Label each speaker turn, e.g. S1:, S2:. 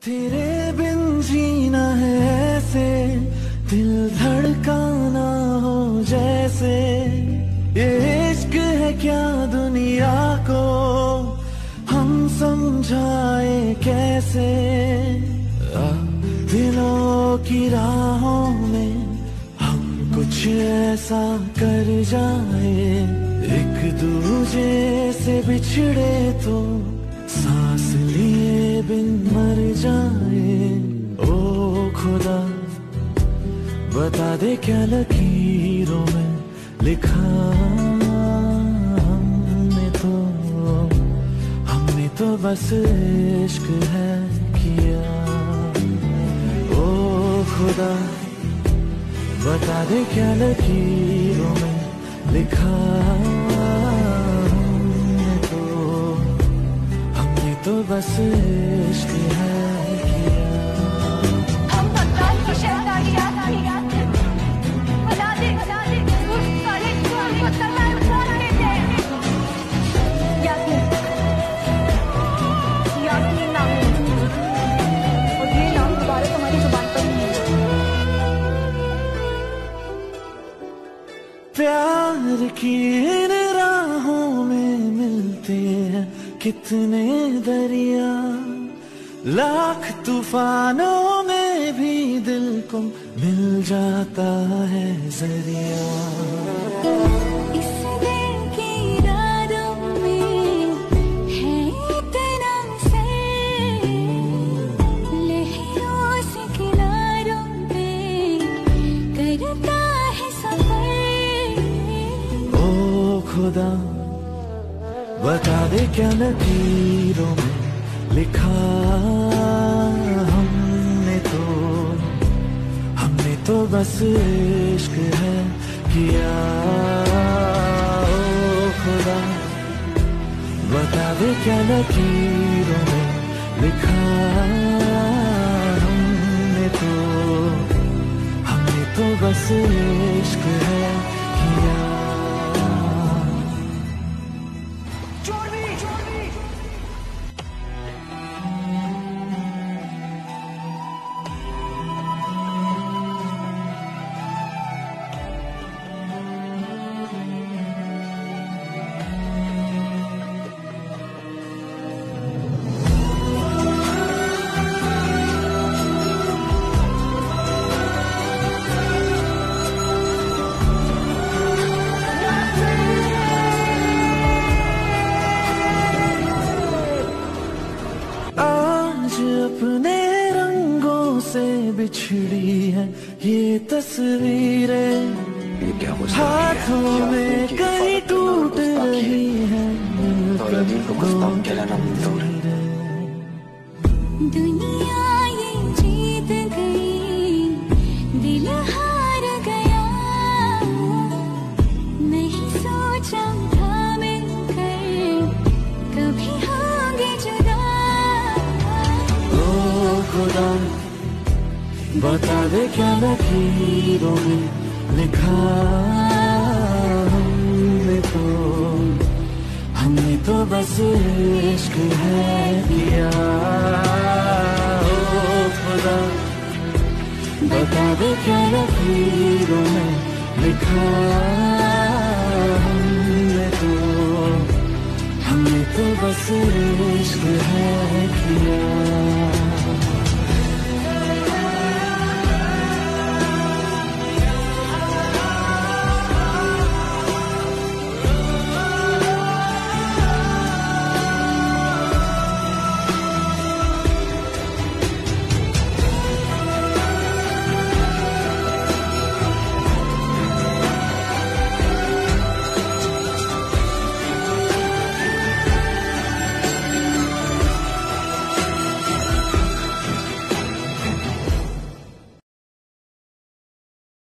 S1: तेरे बिन जीना है ऐसे, दिल धड़काना हो जैसे। ये इश्क है क्या दुनिया को हम समझाए कैसे। दिलों की राहों में हम कुछ ऐसा कर जाए, एक दूजे से बिछड़े तो सांस लिए बिन मर जाए। ओ खुदा बता दे क्या लकीरों में लिखा हमने तो बस इश्क है किया। ओ खुदा बता दे क्या लकीरों में लिखा तो बस इश्क है किया।
S2: हम बगदाद की शहजादियाँ थी, बता दे उस साले को हमको तलवार उठाने थे। यास्मीन नाम है और ये नाम दोबारा तुम्हारी जुबान पर नहीं है।
S1: प्यार की इन राहों में मिलते हैं कितने दरिया, लाख तूफानों में भी दिल को मिल जाता है जरिया।
S2: इस दिल की रातों में है इतना सर, लहरों से किनारों पे करता है सफर।
S1: ओ खुदा बता दे क्या लकीरों में लिखा हमने तो बस इश्क है किया। ओ खुदा बता दे क्या लकीरों में लिखा हमने तो बस इश्क है किया। अपने रंगों से बिछड़ी है ये तस्वीरें, हाथों में कहीं टूट रही है
S2: दुनिया ये जीत गई, दिल हार गया, नहीं सोचा था मिलकर कभी होंगे जुदा।
S1: खुदा बता दे क्या लकीरों में लिखा हमने तो बस इश्क है किया। ओ खुदा बता दे क्या लकीरों में लिखा हमने तो बस इश्क है किया।